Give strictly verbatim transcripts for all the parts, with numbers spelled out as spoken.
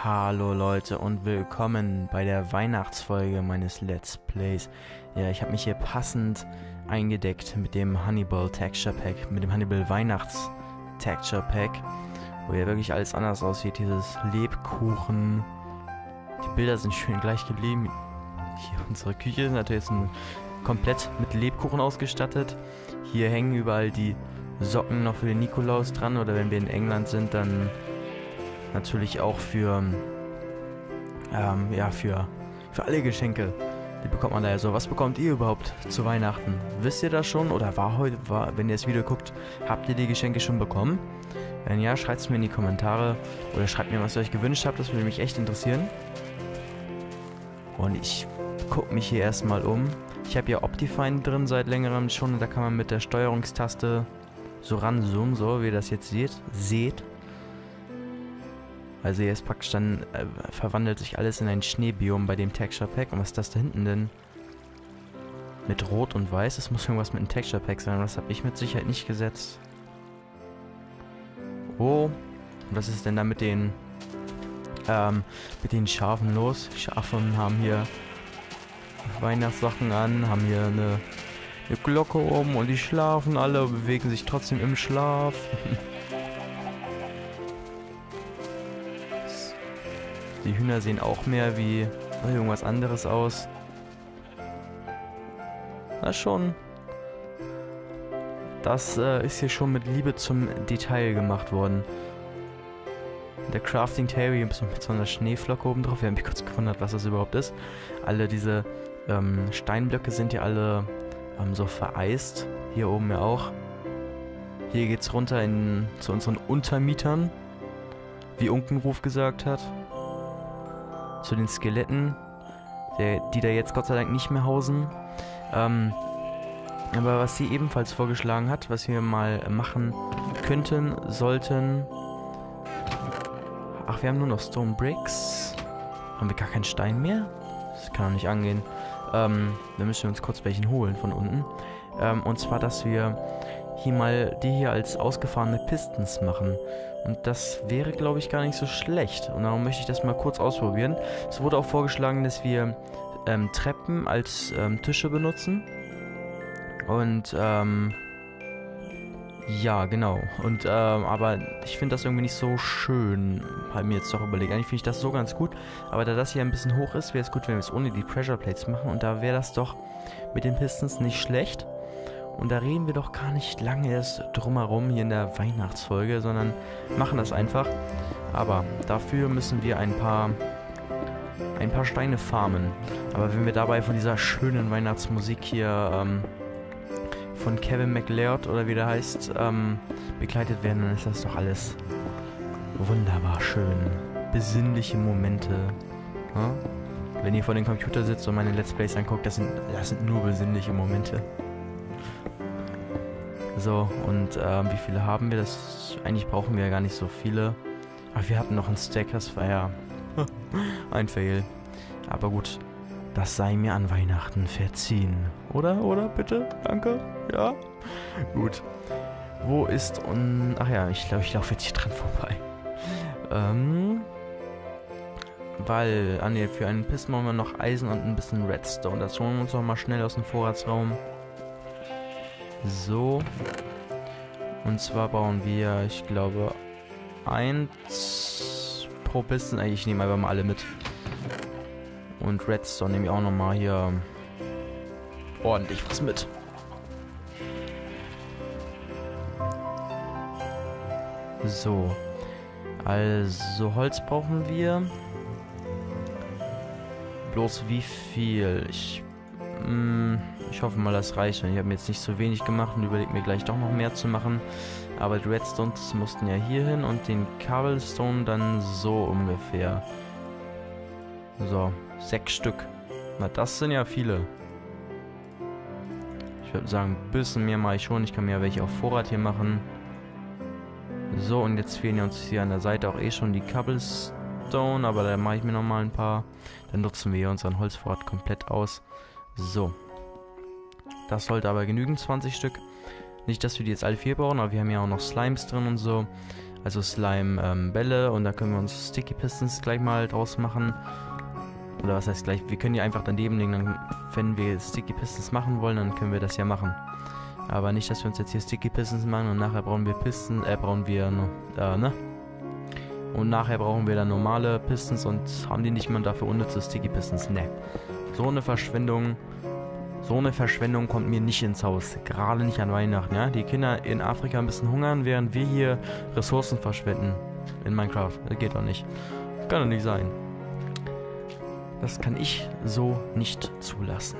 Hallo Leute und willkommen bei der Weihnachtsfolge meines Let's Plays. Ja, ich habe mich hier passend eingedeckt mit dem Hannibal Texture Pack, mit dem Hannibal Weihnachts Texture Pack, wo ja wirklich alles anders aussieht. Dieses Lebkuchen, die Bilder sind schön gleich geblieben. Hier unsere Küche ist natürlich jetzt ein, komplett mit Lebkuchen ausgestattet. Hier hängen überall die Socken noch für den Nikolaus dran, oder wenn wir in England sind, dann natürlich auch für, ähm, ja, für, für alle Geschenke. Die bekommt man da ja so. Was bekommt ihr überhaupt zu Weihnachten? Wisst ihr das schon? Oder war heute, war, wenn ihr das Video guckt, habt ihr die Geschenke schon bekommen? Wenn ja, schreibt es mir in die Kommentare. Oder schreibt mir, was ihr euch gewünscht habt. Das würde mich echt interessieren. Und ich gucke mich hier erstmal um. Ich habe ja Optifine drin seit längerem schon. Da kann man mit der Steuerungstaste so ranzoomen, so wie ihr das jetzt seht. Seht. Also jetzt praktisch dann äh, verwandelt sich alles in ein Schneebiom bei dem Texture Pack. Und was ist das da hinten denn? Mit Rot und Weiß? Das muss irgendwas mit dem Texture Pack sein. Das habe ich mit Sicherheit nicht gesetzt. Oh. Und was ist denn da mit den ähm, mit den Schafen los? Schafen haben hier Weihnachtssachen an, haben hier eine, eine Glocke oben und die schlafen alle und bewegen sich trotzdem im Schlaf. Die Hühner sehen auch mehr wie irgendwas anderes aus. Na schon. Das äh, ist hier schon mit Liebe zum Detail gemacht worden. Der Crafting Table mit so einer Schneeflocke oben drauf. Wir haben mich kurz gewundert, was das überhaupt ist. Alle diese ähm, Steinblöcke sind ja alle ähm, so vereist. Hier oben ja auch. Hier geht's runter in, zu unseren Untermietern. Wie Unkenruf gesagt hat. Zu den Skeletten, der, die da jetzt Gott sei Dank nicht mehr hausen. Ähm, aber was sie ebenfalls vorgeschlagen hat, was wir mal machen könnten, sollten... Ach, wir haben nur noch Stone Bricks. Haben wir gar keinen Stein mehr? Das kann doch nicht angehen. Ähm, dann müssen wir uns kurz welchen holen von unten. Ähm, und zwar, dass wir hier mal die hier als ausgefahrene Pistons machen. Und das wäre, glaube ich, gar nicht so schlecht. Und darum möchte ich das mal kurz ausprobieren. Es wurde auch vorgeschlagen, dass wir ähm, Treppen als ähm, Tische benutzen. Und, ähm... ja, genau. Und, ähm, aber ich finde das irgendwie nicht so schön. Habe mir jetzt doch überlegt. Eigentlich finde ich das so ganz gut. Aber da das hier ein bisschen hoch ist, wäre es gut, wenn wir es ohne die Pressure Plates machen. Und da wäre das doch mit den Pistons nicht schlecht. Und da reden wir doch gar nicht lange erst drumherum hier in der Weihnachtsfolge, sondern machen das einfach. Aber dafür müssen wir ein paar, ein paar Steine farmen. Aber wenn wir dabei von dieser schönen Weihnachtsmusik hier ähm, von Kevin MacLeod oder wie der heißt, ähm, begleitet werden, dann ist das doch alles wunderbar schön. Besinnliche Momente. Ja? Wenn ihr vor dem Computer sitzt und meine Let's Plays anguckt, das sind, das sind nur besinnliche Momente. So, und ähm, wie viele haben wir? Das eigentlich brauchen wir ja gar nicht so viele. Aber wir hatten noch einen Stack, das war ja ein Fail. Aber gut, das sei mir an Weihnachten verziehen. Oder? Oder? Bitte? Danke? Ja? Gut. Wo ist und... Ach ja, ich glaube, ich laufe jetzt hier dran vorbei. Ähm... Weil... Ah ne, für einen Piston wollen wir noch Eisen und ein bisschen Redstone. Das holen wir uns noch mal schnell aus dem Vorratsraum. So. Und zwar bauen wir, ich glaube, eins pro Piston. Ich nehme einfach mal alle mit. Und Redstone nehme ich auch nochmal hier ordentlich was mit. So. Also Holz brauchen wir. Bloß wie viel? Ich... Mh, Ich hoffe mal, das reicht. Ich habe mir jetzt nicht so wenig gemacht und überlege mir gleich doch noch mehr zu machen. Aber die Redstones mussten ja hier hin und den Cobblestone dann so ungefähr. So, sechs Stück. Na, das sind ja viele. Ich würde sagen, ein bisschen mehr mache ich schon. Ich kann mir ja welche auf Vorrat hier machen. So, und jetzt fehlen ja uns hier an der Seite auch eh schon die Cobblestone. Aber da mache ich mir nochmal ein paar. Dann nutzen wir hier unseren Holzvorrat komplett aus. So. Das sollte aber genügen, zwanzig Stück. Nicht, dass wir die jetzt alle vier brauchen, aber wir haben ja auch noch Slimes drin und so. Also Slime-Bälle ähm, und da können wir uns Sticky Pistons gleich mal draus machen. Oder was heißt gleich? Wir können die einfach daneben legen, dann, wenn wir Sticky Pistons machen wollen, dann können wir das ja machen. Aber nicht, dass wir uns jetzt hier Sticky Pistons machen und nachher brauchen wir Pistons, äh, brauchen wir, äh, ne? Und nachher brauchen wir dann normale Pistons und haben die nicht mehr dafür unnütze Sticky Pistons. Ne. So eine Verschwendung, so eine Verschwendung kommt mir nicht ins Haus. Gerade nicht an Weihnachten, ja? Die Kinder in Afrika ein bisschen hungern, während wir hier Ressourcen verschwenden in Minecraft. Das geht doch nicht. Das kann doch nicht sein. Das kann ich so nicht zulassen.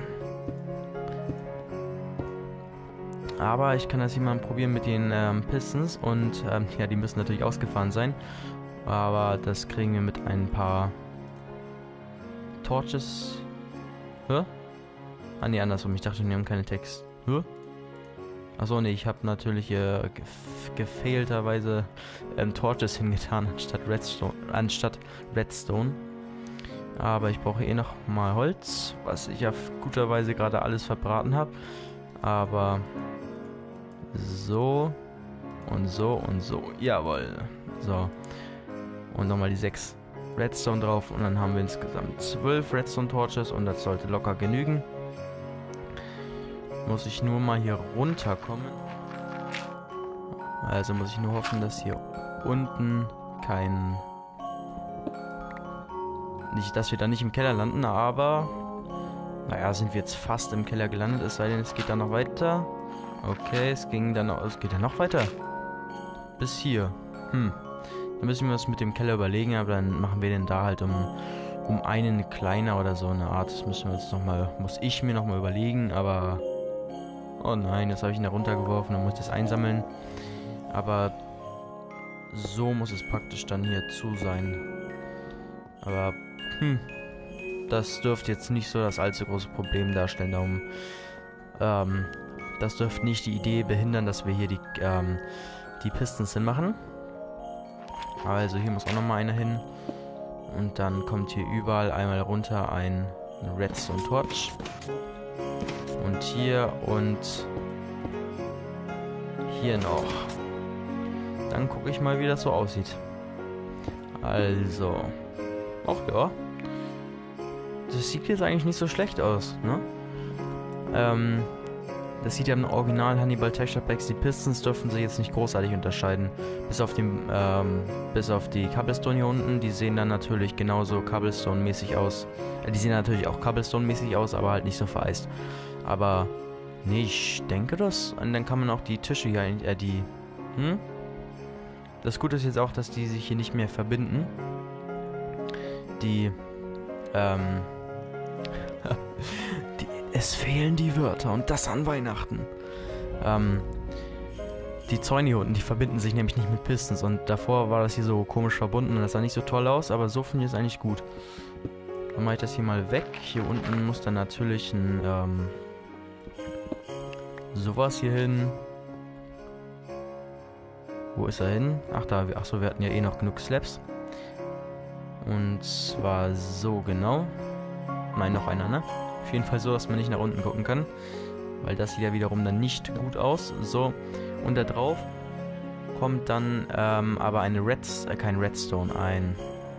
Aber ich kann das hier mal probieren mit den ähm, Pistons und ähm, ja, die müssen natürlich ausgefahren sein. Aber das kriegen wir mit ein paar Torches. Hä? Ah ne, andersrum. Ich dachte, wir haben keine Text. Hä? Achso, ne, ich habe natürlich äh, gef gefehlterweise ähm, Torches hingetan anstatt Redstone. Anstatt Redstone. Aber ich brauche eh noch mal Holz, was ich auf guterweise gerade alles verbraten habe. Aber so und so und so. Jawohl. So. Und nochmal die sechs Redstone drauf. Und dann haben wir insgesamt zwölf Redstone Torches. Und das sollte locker genügen. Muss ich nur mal hier runterkommen. Also muss ich nur hoffen, dass hier unten kein... Nicht, dass wir da nicht im Keller landen, aber... Naja, sind wir jetzt fast im Keller gelandet. Es sei denn, es geht da noch weiter. Okay, es ging dann noch... Es geht ja noch weiter. Bis hier. Hm. Dann müssen wir uns mit dem Keller überlegen, aber dann machen wir den da halt um, um einen kleiner oder so eine Art. Das müssen wir uns noch mal, muss ich mir nochmal überlegen, aber... Oh nein, jetzt habe ich ihn da runtergeworfen und muss das einsammeln. Aber so muss es praktisch dann hier zu sein. Aber, hm, das dürfte jetzt nicht so das allzu große Problem darstellen. Darum, ähm, das dürfte nicht die Idee behindern, dass wir hier die, ähm, die Pistons hinmachen. Also hier muss auch nochmal einer hin. Und dann kommt hier überall einmal runter ein Redstone Torch. Und hier und hier noch. Dann gucke ich mal, wie das so aussieht. Also. Ach ja. Das sieht jetzt eigentlich nicht so schlecht aus, ne? Ähm. Das sieht ja im Original Hannibal Texture Packs, die Pistons dürfen sich jetzt nicht großartig unterscheiden. Bis auf, den, ähm, bis auf die Cobblestone hier unten, die sehen dann natürlich genauso Cobblestone-mäßig aus. Äh, die sehen natürlich auch Cobblestone-mäßig aus, aber halt nicht so vereist. Aber, nee, ich denke das. Und dann kann man auch die Tische hier, äh, die, hm? Das Gute ist jetzt auch, dass die sich hier nicht mehr verbinden. Die, ähm, die, es fehlen die Wörter und das an Weihnachten. Ähm, die Zäune hier unten, die verbinden sich nämlich nicht mit Pistons und davor war das hier so komisch verbunden und das sah nicht so toll aus, aber so finde ich es eigentlich gut. Dann mache ich das hier mal weg. Hier unten muss dann natürlich ein, ähm, sowas hier hin. Wo ist er hin? Ach da, achso, wir hatten ja eh noch genug Slabs. Und zwar so genau. Nein, noch einer, ne? Auf jeden Fall so, dass man nicht nach unten gucken kann. Weil das sieht ja wiederum dann nicht gut aus. So, und da drauf kommt dann ähm, aber eine Red, äh, kein Redstone, ein...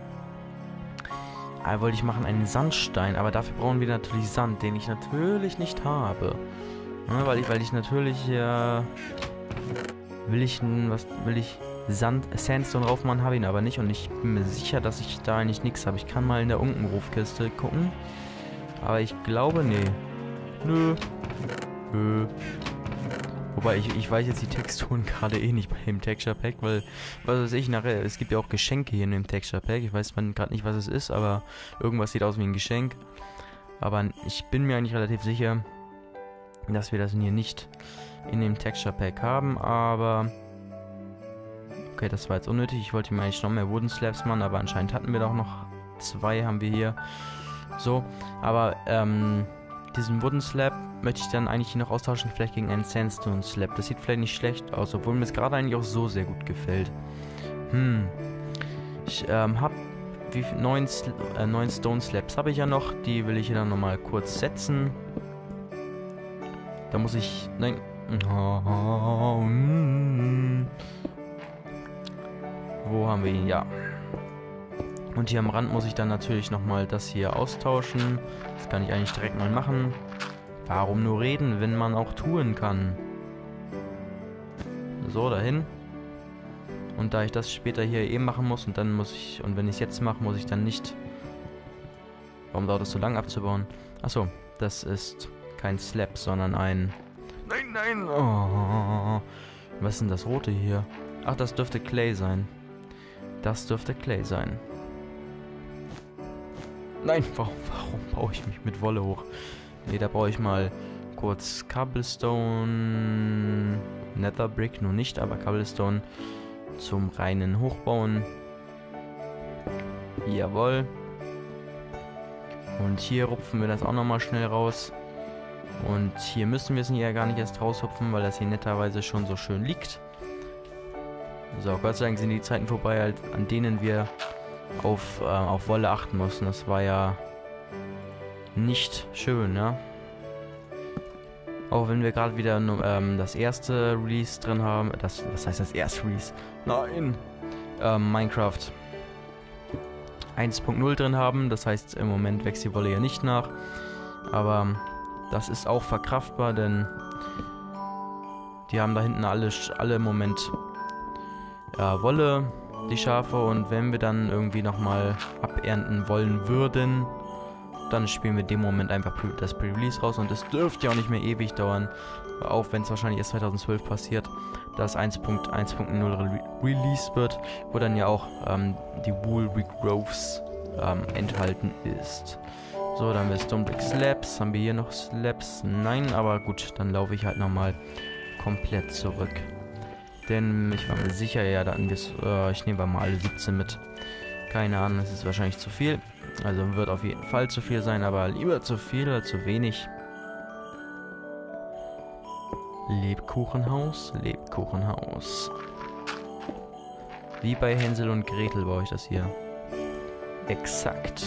Ah, wollte ich machen, einen Sandstein. Aber dafür brauchen wir natürlich Sand, den ich natürlich nicht habe. Ja, weil ich, weil ich natürlich, äh... Will ich, was will ich... Sand, Sandstone raufmachen, habe ihn aber nicht. Und ich bin mir sicher, dass ich da eigentlich nichts habe. Ich kann mal in der Unkenrufkiste gucken. Aber ich glaube, nee. Nö. Nö. Wobei, ich, ich weiß jetzt die Texturen gerade eh nicht bei dem Texture Pack, weil, was weiß ich, nachher, es gibt ja auch Geschenke hier in dem Texture Pack. Ich weiß gerade nicht, was es ist, aber irgendwas sieht aus wie ein Geschenk. Aber ich bin mir eigentlich relativ sicher, dass wir das hier nicht in dem Texture Pack haben, aber... Okay, das war jetzt unnötig. Ich wollte mir eigentlich noch mehr Wooden Slabs machen, aber anscheinend hatten wir doch noch zwei, haben wir hier. So, aber ähm, diesen Wooden Slab möchte ich dann eigentlich noch austauschen, vielleicht gegen einen Sandstone Slab. Das sieht vielleicht nicht schlecht aus, obwohl mir es gerade eigentlich auch so sehr gut gefällt. Hm. Ich ähm, habe wie viel? Neun, äh, neun Stone Slabs habe ich ja noch. Die will ich hier dann nochmal kurz setzen. Da muss ich... Nein. Oh, mm. Wo haben wir ihn? Ja. Und hier am Rand muss ich dann natürlich nochmal das hier austauschen. Das kann ich eigentlich direkt mal machen. Warum nur reden, wenn man auch tun kann? So, dahin. Und da ich das später hier eben machen muss und dann muss ich, und wenn ich es jetzt mache, muss ich dann nicht... Warum dauert es so lang abzubauen? Achso, das ist kein Slab, sondern ein... Nein, nein! Oh. Was ist denn das Rote hier? Ach, das dürfte Clay sein. Das dürfte Clay sein. Nein, warum, warum baue ich mich mit Wolle hoch? Ne, da brauche ich mal kurz Cobblestone... Netherbrick, nur nicht, aber Cobblestone zum reinen Hochbauen. Jawohl. Und hier rupfen wir das auch nochmal schnell raus. Und hier müssen wir es ja gar nicht erst raushupfen, weil das hier netterweise schon so schön liegt. So, Gott sei Dank sind die Zeiten vorbei, halt, an denen wir auf, äh, auf Wolle achten mussten. Das war ja nicht schön, ja. Auch wenn wir gerade wieder ähm, das erste Release drin haben. Das, was heißt das erste Release? Nein! Ähm, Minecraft eins Punkt null drin haben. Das heißt, im Moment wächst die Wolle ja nicht nach. Aber das ist auch verkraftbar, denn die haben da hinten alle, alle im Moment ja, Wolle, die Schafe. Und wenn wir dann irgendwie nochmal abernten wollen würden, dann spielen wir in dem Moment einfach das Pre-Release raus. Und es dürfte ja auch nicht mehr ewig dauern, auch wenn es wahrscheinlich erst zweitausendzwölf passiert, dass eins Punkt null re released wird, wo dann ja auch ähm, die Wool Regrowths ähm, enthalten ist. So, dann haben wir Stone Brick Slabs. Haben wir hier noch Slabs? Nein, aber gut, dann laufe ich halt nochmal komplett zurück. Denn ich war mir sicher, ja, dann wir äh, ich nehme mal alle siebzehn mit. Keine Ahnung, das ist wahrscheinlich zu viel. Also wird auf jeden Fall zu viel sein, aber lieber zu viel als zu wenig. Lebkuchenhaus, Lebkuchenhaus. Wie bei Hänsel und Gretel baue ich das hier. Exakt.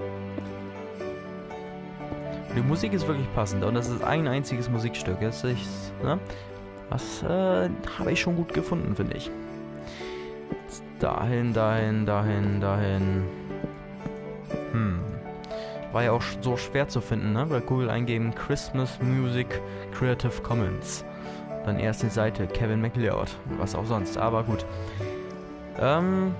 Die Musik ist wirklich passend und das ist ein einziges Musikstück. Das ist, ne? Das äh, habe ich schon gut gefunden, finde ich. Dahin, dahin, dahin, dahin. Hm. War ja auch so schwer zu finden, ne? Bei Google eingeben Christmas Music Creative Commons. Dann erst die Seite Kevin MacLeod. Was auch sonst, aber gut. Ähm.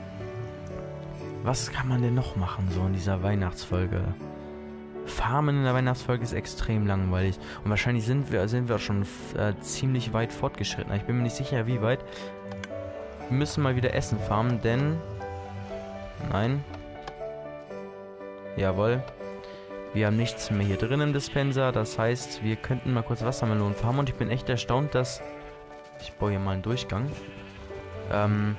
Was kann man denn noch machen, so in dieser Weihnachtsfolge? Farmen in der Weihnachtsfolge ist extrem langweilig. Und wahrscheinlich sind wir, sind wir schon äh, ziemlich weit fortgeschritten. Ich bin mir nicht sicher, wie weit. Wir müssen mal wieder Essen farmen, denn... Nein. Jawohl. Wir haben nichts mehr hier drin im Dispenser. Das heißt, wir könnten mal kurz Wassermelonen farmen. Und ich bin echt erstaunt, dass... Ich baue hier mal einen Durchgang. Ähm...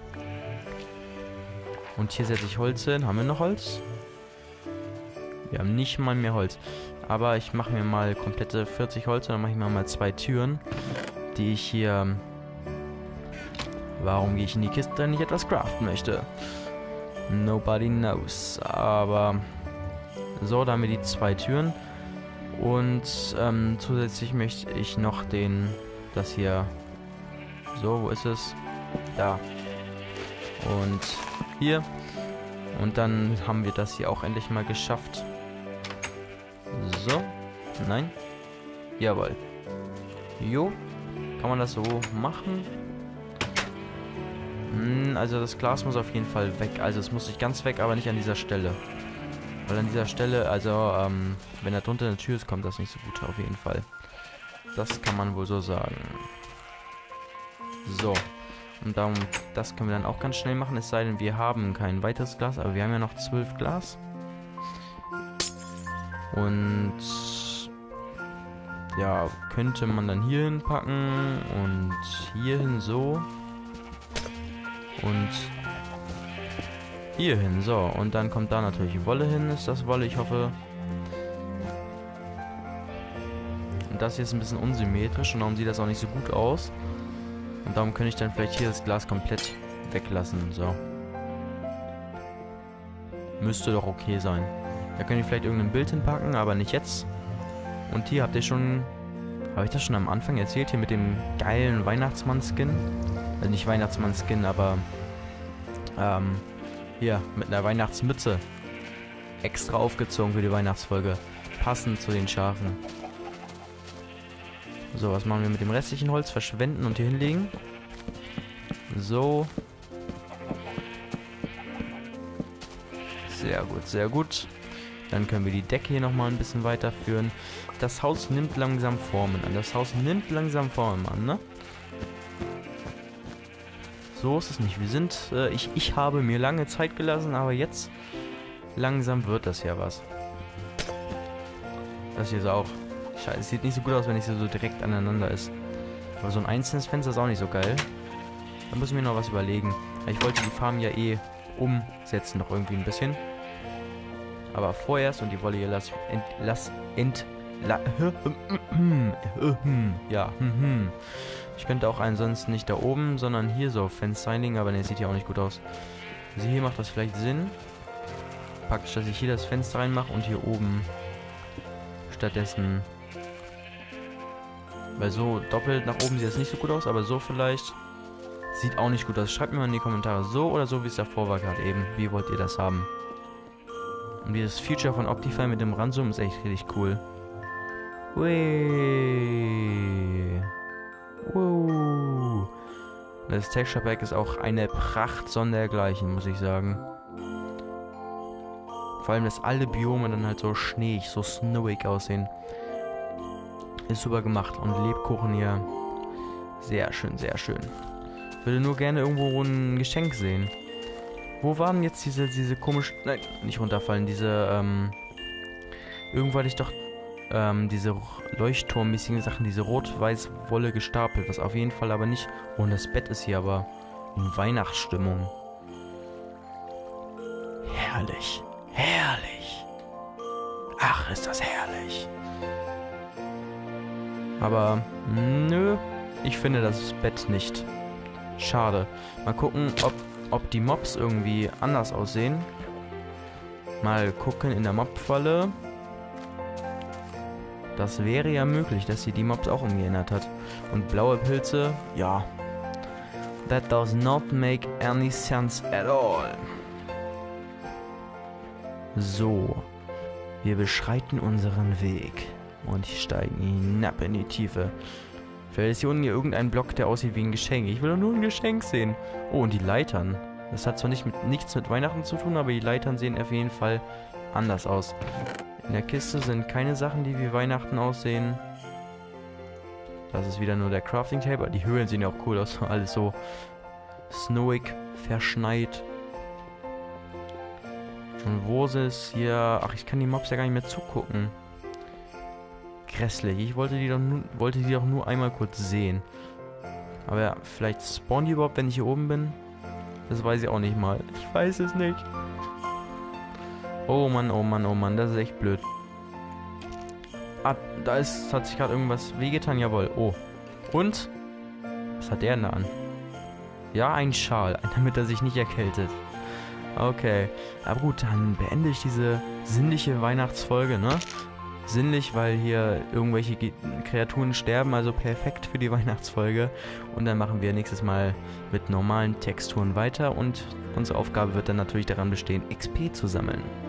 Und hier setze ich Holz hin. Haben wir noch Holz? Wir haben nicht mal mehr Holz. Aber ich mache mir mal komplette vierzig Holz und dann mache ich mir mal zwei Türen, die ich hier... Warum gehe ich in die Kiste, wenn ich etwas craften möchte? Nobody knows. Aber... So, da haben wir die zwei Türen. Und ähm, zusätzlich möchte ich noch den... Das hier... So, wo ist es? Da. Und hier. Und dann haben wir das hier auch endlich mal geschafft. So. Nein. Jawohl. Jo. Kann man das so machen? Hm, also das Glas muss auf jeden Fall weg. Also es muss nicht ganz weg, aber nicht an dieser Stelle. Weil an dieser Stelle, also ähm, wenn da drunter eine Tür ist, kommt das nicht so gut auf jeden Fall. Das kann man wohl so sagen. So. Und darum, das können wir dann auch ganz schnell machen, es sei denn, wir haben kein weiteres Glas, aber wir haben ja noch zwölf Glas. Und ja, könnte man dann hier hinpacken und hier hin so. Und hier hin, so. Und dann kommt da natürlich Wolle hin, ist das Wolle, ich hoffe. Und das hier ist ein bisschen unsymmetrisch und darum sieht das auch nicht so gut aus. Und darum könnte ich dann vielleicht hier das Glas komplett weglassen. So. Müsste doch okay sein. Da könnte ich vielleicht irgendein Bild hinpacken, aber nicht jetzt. Und hier habt ihr schon... Habe ich das schon am Anfang erzählt? Hier mit dem geilen Weihnachtsmann-Skin? Also nicht Weihnachtsmann-Skin, aber Ähm, hier, mit einer Weihnachtsmütze. Extra aufgezogen für die Weihnachtsfolge. Passend zu den Schafen. So, was machen wir mit dem restlichen Holz? Verschwenden und hier hinlegen. So. Sehr gut, sehr gut. Dann können wir die Decke hier nochmal ein bisschen weiterführen. Das Haus nimmt langsam Formen an. Das Haus nimmt langsam Formen an, ne? So ist es nicht. Wir sind, äh, ich, ich habe mir lange Zeit gelassen, aber jetzt langsam wird das ja was. Das hier ist auch... Scheiße, es sieht nicht so gut aus, wenn es so direkt aneinander ist. Aber so ein einzelnes Fenster ist auch nicht so geil. Da müssen wir noch was überlegen. Ich wollte die Farm ja eh umsetzen, noch irgendwie ein bisschen. Aber vorerst, und die Wolle hier lass... Ent, lass... Ent... La, ja, ich könnte auch ansonsten nicht da oben, sondern hier so Fenster einlegen, aber ne, sieht ja auch nicht gut aus. Also hier macht das vielleicht Sinn. Praktisch, dass ich hier das Fenster reinmache und hier oben stattdessen... Weil so doppelt nach oben sieht das nicht so gut aus, aber so vielleicht sieht auch nicht gut aus. Schreibt mir mal in die Kommentare, so oder so, wie es davor war gerade eben. Wie wollt ihr das haben? Und dieses Feature von Optifine mit dem Ranzoom ist echt richtig cool. Ui. Uh. Das Texture Pack ist auch eine Pracht sondergleichen, muss ich sagen. Vor allem, dass alle Biome dann halt so schneeig, so snowig aussehen. Ist super gemacht. Und Lebkuchen hier. Sehr schön, sehr schön. Ich würde nur gerne irgendwo ein Geschenk sehen. Wo waren jetzt diese, diese komischen... Nein, nicht runterfallen. Diese, ähm... Irgendwo hatte ich doch... Ähm, diese Leuchtturmmäßigen Sachen, diese rot-weiß-Wolle gestapelt, was auf jeden Fall aber nicht... Oh, und das Bett ist hier aber in Weihnachtsstimmung. Herrlich, herrlich. Ach, ist das herrlich. Aber, nö, ich finde das Bett nicht. Schade. Mal gucken, ob, ob die Mobs irgendwie anders aussehen. Mal gucken in der Mob-Falle. Das wäre ja möglich, dass sie die Mobs auch umgeändert hat. Und blaue Pilze, ja. That does not make any sense at all. So. Wir beschreiten unseren Weg. Und steigen hinab in die Tiefe. Vielleicht ist hier unten hier irgendein Block, der aussieht wie ein Geschenk. Ich will doch nur ein Geschenk sehen. Oh, und die Leitern. Das hat zwar nicht mit, nichts mit Weihnachten zu tun, aber die Leitern sehen auf jeden Fall anders aus. In der Kiste sind keine Sachen, die wie Weihnachten aussehen. Das ist wieder nur der Crafting Table. Die Höhlen sehen ja auch cool aus. Alles so snowig, verschneit. Und wo ist es hier? Ach, ich kann die Mobs ja gar nicht mehr zugucken. Grässlich. Ich wollte die doch nur, wollte die doch nur einmal kurz sehen. Aber ja, vielleicht spawnen die überhaupt, wenn ich hier oben bin? Das weiß ich auch nicht mal. Ich weiß es nicht. Oh Mann, oh Mann, oh Mann, das ist echt blöd. Ah, da ist, hat sich gerade irgendwas wehgetan, jawohl. Oh. Und? Was hat der denn da an? Ja, ein Schal, damit er sich nicht erkältet. Okay. Aber gut, dann beende ich diese sinnliche Weihnachtsfolge, ne? Sinnlich, weil hier irgendwelche Ge- Kreaturen sterben, also perfekt für die Weihnachtsfolge. Und dann machen wir nächstes Mal mit normalen Texturen weiter und unsere Aufgabe wird dann natürlich daran bestehen, X P zu sammeln.